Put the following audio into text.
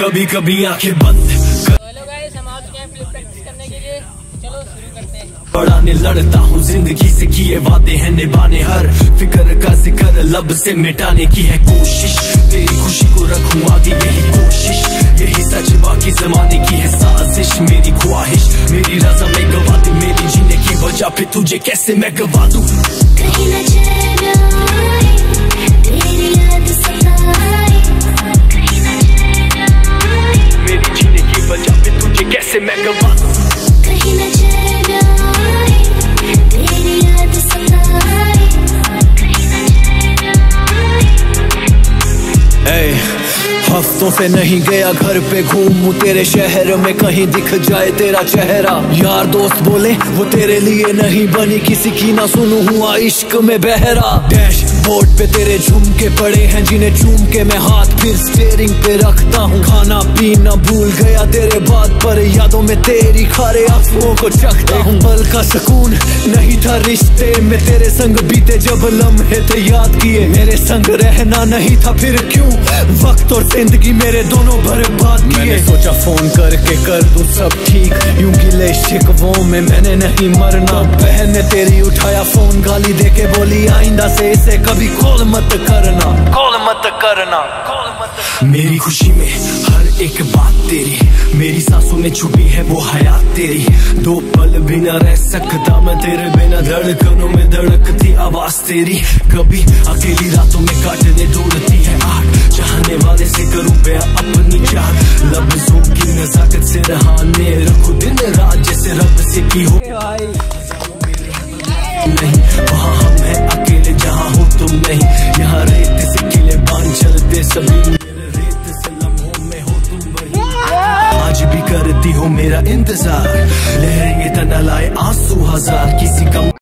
कभी कभी आंखें बंद। हेलो गाइस, हम आ चुके हैं फ्लिप प्रैक्टिस करने के लिए। चलो शुरू करते हैं। बढ़ाने लड़ता हूँ, जिंदगी से किए वादे हैं निभाने, हर फिक्र का जिक्र लब से मिटाने की है कोशिश। तेरी खुशी को रखूं आगे, यही कोशिश, यही सच, बाकी जमाने की है साजिश। मेरी ख्वाहिश, मेरी रज़ा में गवा दूं, मेरी जीने की वजह पे तुझे कैसे मैं गवा दूं। कहीं न चैन आए, तेरी याद सताए, कहीं न चैन आए, मेरी जीने की वजह पे तुझे कैसे मैं गवा दूं। कहीं न चैन आए, तेरी याद सताए, कहीं न चैन आए। हफ्तों से नहीं गया घर पे, घूमूं तेरे शहर में, कहीं दिख जाए तेरा चेहरा। यार दोस्त बोले वो तेरे लिए नहीं बनी, किसी की ना सुनूं, हुआ इश्क में बहरा। डैशबोर्ड पे तेरे झुमके पड़े हैं, जिन्हें चूम के मैं हाथ फिर स्टीयरिंग पे रखता हूँ। खाना पीना भूल गया तेरे बाद, पर यादों में तेरी खारे आंसुओं को चखता हूँ। पल का सुकून नहीं था रिश्ते में, तेरे संग बीते जब लम्हे थे याद किए। मेरे संग रहना नहीं था, फिर क्यों वक्त और जिंदगी मेरे दोनों बर्बाद किए। मैंने सोचा फोन करके कर दूं सब ठीक, यूं गिले शिकवों में मैंने नहीं मरना। बहन ने तेरी उठाया फोन, गाली देके बोली आइंदा से इसे कभी कॉल मत करना, कॉल मत करना, कॉल मत करना। मेरी खुशी में हर एक बात तेरी, मेरी सांसों में छुपी है वो हयात तेरी। दो पल भी न रह सकता मैं तेरे बिना, धड़कनों में धड़कती आवाज तेरी। कभी अकेली रातों में काटने दौड़ती है आग, चाहने वाले से करूं प्यार अपनी चाह। लफ्जों की नजाकत से रहाने रखो दिन रात, जैसे रब से की हो नहीं। वहाँ हम हैं अकेले जहाँ हो तुम नहीं, यहाँ रेत से किले बांध चलते सभी, मेरे रेत से लम्हों में हो तुम वही। आज भी करती हो मेरा इंतजार, लहरेंगे तना लाए आंसू हजार, किसी